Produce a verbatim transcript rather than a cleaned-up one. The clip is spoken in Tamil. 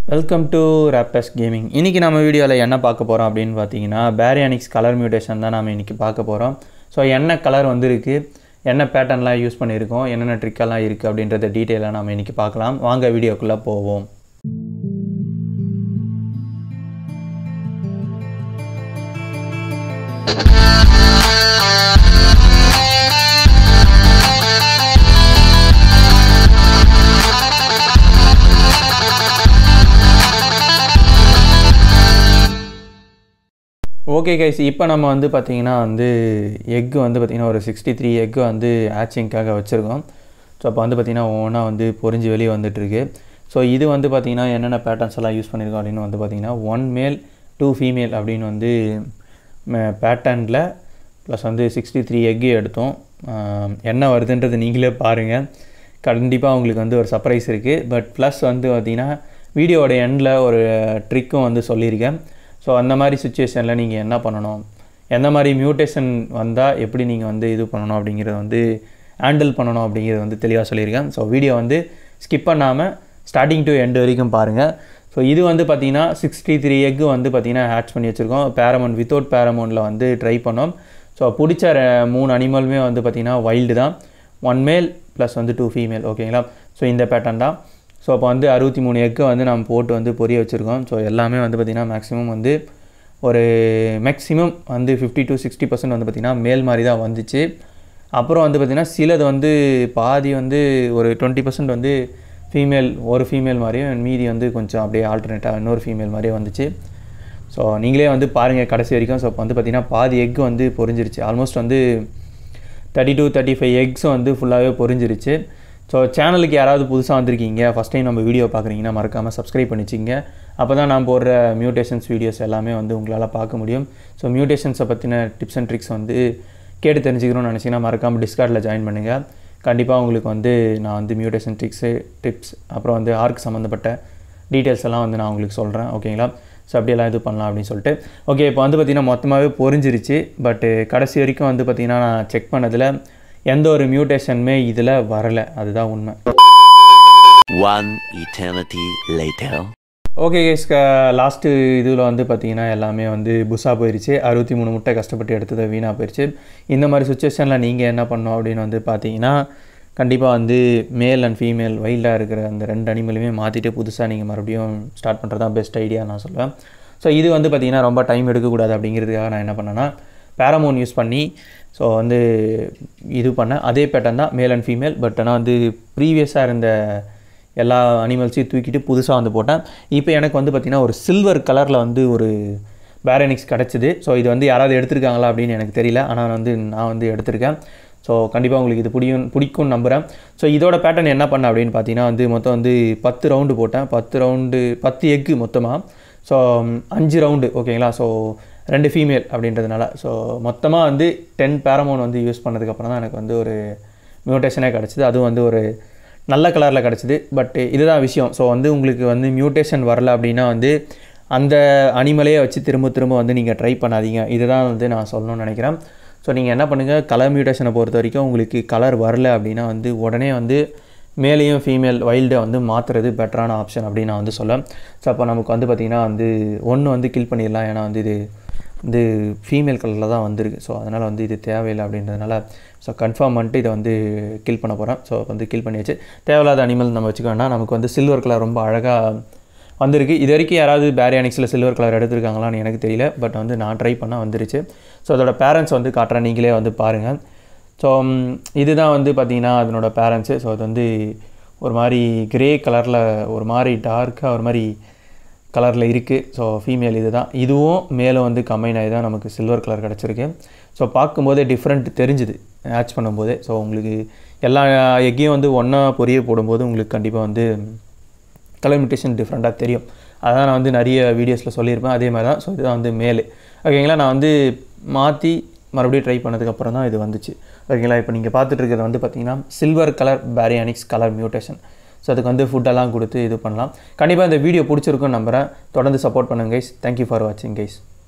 Welcome to Raptors Gaming. இன்னைக்கு நம்ம வீடியோல என்ன பார்க்க போறோம் அப்படினு பாத்தீங்கன்னா Baryonyx color mutation தான் நாம இன்னைக்கு பார்க்க போறோம். சோ என்ன கலர் வந்திருக்கு, என்ன பேட்டர்ன்லாம் யூஸ் பண்ணிருக்கோம், என்னென்ன ட்ரிக் எல்லாம் இருக்கு அப்படிங்கறத டீடைலா நாம இன்னைக்கு பார்க்கலாம். வாங்க வீடியோக்குள்ள போவோம். ஓகே गाइस, இப்போ நம்ம வந்து பாத்தீங்கன்னா வந்து எக் வந்து பாத்தீங்கன்னா ஒரு sixty-three எக் வந்து ஹேட்சிங்காக வச்சிருக்கோம். சோ அப்ப வந்து பாத்தீங்கன்னா ஒவ்வொண்ணா வந்து பொரிஞ்சு வெளிய வந்துட்டு இருக்கு. சோ இது வந்து பாத்தீங்கன்னா என்னென்ன பேட்டர்ன்ஸ் எல்லாம் யூஸ் பண்ணிருக்கோம் அப்படினு வந்து பாத்தீங்கன்னா one male two female அப்படினு வந்து பேட்டர்ன்ல ப்ளஸ் வந்து sixty-three எக் எடுத்தோம். என்ன வருதுன்றது நீங்களே பாருங்க. கண்டிப்பா உங்களுக்கு வந்து ஒரு சர்ப்ரைஸ் இருக்கு. பட் ப்ளஸ் வந்து பாத்தீங்கன்னா வீடியோவோட எண்ட்ல ஒரு ட்ரிக்கும் வந்து சொல்லிருக்கேன். சோ அந்த மாதிரி சிச்சுவேஷன்ல நீங்க என்ன பண்ணனும், எந்த மாதிரி மியூட்டேஷன் வந்தா எப்படி நீங்க வந்து இது பண்ணனும் அப்படிங்கறது வந்து ஹேண்டில் பண்ணனும் அப்படிங்கறது வந்து தெளிவா சொல்லிருக்கேன். சோ வீடியோ வந்து ஸ்கிப் பண்ணாம ஸ்டார்டிங் டு எண்ட் வரைக்கும் பாருங்க. சோ இது வந்து பாத்தீங்கன்னா sixty-three எக் வந்து பாத்தீங்கன்னா ஹேட்ச் பண்ணி வச்சிருக்கோம். பேரமோன் வித்அவுட் பேரமோன்ல வந்து ட்ரை பண்ணோம். சோ பிடிச்ச மூணு அனிமலுமே வந்து பாத்தீங்கன்னா வைல்ட் தான். one male plus வந்து two female. ஓகேங்களா? சோ இந்த பேட்டர்ன் தான். சோ அப்ப வந்து sixty-three எக் வந்து நாம போட்டு வந்து பொரிய வச்சிருக்கோம். சோ எல்லாமே வந்து பாத்தீங்கன்னா மேக்ஸिमम வந்து ஒரு மேக்ஸिमम வந்து fifty to sixty percent வந்து பாத்தீங்கன்னா மேல் மாதிரி தான் வந்துச்சு. அப்புறம் வந்து பாத்தீங்கன்னா சிலது வந்து பாதி வந்து ஒரு twenty percent வந்து ஃபீமேல், ஒரு ஃபீமேல் மாதிரியும் மீதி வந்து கொஞ்சம் அப்படியே ஆல்டர்னேட்டா இன்னொரு ஃபீமேல் மாதிரியே வந்துச்சு. சோ நீங்களே வந்து பாருங்க கடைசி வரைக்கும். சோ வந்து பாத்தீங்கன்னா பாதி எக் வந்து பொரிஞ்சிருச்சு. ஆல்மோஸ்ட் வந்து thirty to thirty-five எக்ஸ் வந்து ஃபுல்லாவே பொரிஞ்சிருச்சு. சோ சேனலுக்கு யாராவது புதுசா வந்திருக்கீங்க, ஃபர்ஸ்ட் டைம் நம்ம வீடியோ பார்க்கறீங்கன்னா மறக்காம Subscribe பண்ணிச்சிங்க. அப்பதான் நான் போடுற மியூட்டேஷன்ஸ் வீடியோஸ் எல்லாமே வந்து உங்களால பார்க்க முடியும். சோ மியூட்டேஷன்ஸ் பத்தின டிப்ஸ் அண்ட் ட்ரிக்ஸ் வந்து கேட்டு தெரிஞ்சுக்கணும்னு நினைச்சீங்கன்னா மறக்காம Discordல ஜாயின் பண்ணுங்க. கண்டிப்பா உங்களுக்கு வந்து நான் வந்து மியூட்டேஷன் ட்ரிக்ஸ், டிப்ஸ் அப்புறம் வந்து ஆர்க் சம்பந்தப்பட்ட டீடைல்ஸ் எல்லாம் வந்து நான் உங்களுக்கு சொல்றேன். ஓகேங்களா? சோ அப்படியே எல்லாம் இது பண்ணலாம் அப்படினு சொல்லிட்டு. ஓகே, இப்போ வந்து பாத்தீங்கன்னா மொத்தமாவே பொரிஞ்சிருச்சு. பட் கடைசி வரைக்கும் வந்து பாத்தீங்கன்னா நான் செக் பண்ணதுல எந்த ஒரு மியூட்டேஷனுமே இதுல வரல. அதுதான் உண்மை. One eternity later. Okay guys, last இதுல வந்து பாத்தீங்கன்னா எல்லாமே வந்து புஷா போயிருச்சு. sixty-three முட்டை கஷ்டப்பட்டு எடுத்தது வீணா போயிருச்சு. இந்த மாதிரி சிச்சுவேஷன்ல நீங்க என்ன பண்ணனும் அப்படினு வந்து பாத்தீங்கன்னா கண்டிப்பா வந்து மேல் அண்ட் ஃபீமேல் வைல்டா இருக்கிற அந்த ரெண்டு அனிமலுமே மாத்திட்டு புதுசா நீங்க மறுபடியும் ஸ்டார்ட் பண்றதா பெஸ்ட் ஐடியா நான் சொல்றேன். சோ இது வந்து பாத்தீங்கன்னா ரொம்ப டைம் எடுக்க கூடாது அப்படிங்கிறதுக்காக நான் என்ன பண்ணேன்னா பேரமோன் யூஸ் பண்ணி சோ வந்து இது பண்ண அதே பேட்டர்ன் தான் மேல் அண்ட் ஃபீமேல். பட் ஆனா வந்து ப்ரீவியஸா இருந்த எல்லா அனிமல்ஸையும் தூக்கிட்டு புதுசா வந்து போட்டேன். இப்போ எனக்கு வந்து பாத்தீங்கன்னா ஒரு சில்வர் கலர்ல வந்து ஒரு Baryonyx கிடைச்சது. சோ இது வந்து யாராவது எடுத்துருக்காங்களா அப்படினு எனக்கு தெரியல. ஆனா வந்து நான் வந்து எடுத்துர்க்கேன். சோ கண்டிப்பா உங்களுக்கு இது பிடிக்கும் பிடிக்கும் நம்புறேன். சோ இதோட பேட்டர்ன் என்ன பண்ண அப்படினு பாத்தீங்கன்னா வந்து மொத்தம் வந்து ten ரவுண்ட் போட்டேன். ten ரவுண்ட் ten எக் மொத்தமா. So five round. ஓகேங்களா? சோ ரெண்டு ஃபீமேல் அப்படின்றதுனால சோ மொத்தமா வந்து ten பேரமோன் வந்து யூஸ் பண்ணதுக்கு அப்புறம் தான் எனக்கு வந்து ஒரு மியூட்டேஷனே கிடைச்சது. அது வந்து ஒரு நல்ல கலர்ல கிடைச்சது. பட் இதுதான் விஷயம். சோ வந்து உங்களுக்கு வந்து மியூட்டேஷன் வரல அப்படினா வந்து அந்த அனிமலே வச்சு திரும்ப திரும்ப வந்து நீங்க ட்ரை பண்ணாதீங்க. இதுதான் வந்து நான் சொல்லணும்னு நினைக்கிறேன். சோ நீங்க என்ன பண்ணுங்க, கலர் மியூட்டேஷனை பொறுத்த வரைக்கும் உங்களுக்கு கலர் வரல அப்படினா வந்து உடனே வந்து மேலையும் ஃபீமேல் வைல்ட வந்து மாத்துறது பெட்டரான ஆப்ஷன் அப்படி நான் வந்து சொல்றேன். சோ அப்ப நமக்கு வந்து பாத்தீங்கன்னா வந்து ஒன்னு வந்து கில் பண்ணிரலாம். ஏனா வந்து இது இந்த ஃபீமேல் கலர்ல தான் வந்திருக்கு. சோ அதனால வந்து இது தேவையில்லை அப்படின்றதுனால சோ கன்ஃபார்ம் பண்ணிட்டு இத வந்து கில் பண்ண போறேன். சோ வந்து கில் பண்ணியாச்சு. தேவையில்லாத அனிமல் நம்ம வெச்சுக்கோனா நமக்கு வந்து சில்வர் கலர் ரொம்ப அழகா வந்திருக்கு. இது வரைக்கும் யாராவது Baryonyxல சில்வர் கலர் எடுத்துருக்காங்களான்னு எனக்கு தெரியல. பட் வந்து நான் ட்ரை பண்ணா வந்துருச்சு. சோ அதோட பேரண்ட்ஸ் வந்து காட்றேன், நீங்களே வந்து பாருங்க. சோ இதுதான் வந்து பாத்தீங்கன்னா அதனோட பேரண்ட்ஸ். சோ அது வந்து ஒரு மாதிரி கிரே கலர்ல ஒரு மாதிரி டார்க்கா ஒரு மாதிரி கலர்ல இருக்கு. சோ ஃபீமேல் இதுதான். இதுவும் மேல வந்து கம்பைன் ஆயி தான் நமக்கு சில்வர் கலர் கிடைச்சிருக்கு. சோ பாக்கும்போதே டிஃபரண்ட் தெரிஞ்சுது ஹேட்ச் பண்ணும்போது. சோ உங்களுக்கு எல்லா எக்கையும் வந்து ஒண்ணா பொரிய போடும்போது உங்களுக்கு கண்டிப்பா வந்து கலர் மியூட்டேஷன் டிஃபரண்டா தெரியும். அதான் நான் வந்து நிறைய வீடியோஸ்ல சொல்லியிருப்பேன். அதே மாதிரி தான். சோ இதுதான் வந்து மேல். ஓகேங்களா? நான் வந்து மாத்தி மறுபடியும் ட்ரை பண்ணதுக்கு அப்புறம் தான் இது வந்துச்சு. ஓகேங்களா? இப்போ நீங்க பார்த்துட்டு இருக்கிறது வந்து பாத்தீங்கன்னா silver colour Baryonyx colour mutation. So அதுக்கு வந்து ஃபுட் எல்லாம் கொடுத்து இது பண்ணலாம். கண்டிப்பா இந்த வீடியோ பிடிச்சிருக்கும் நம்புறேன். தொடர்ந்து சப்போர்ட் பண்ணுங்க guys. Thank you for watching guys.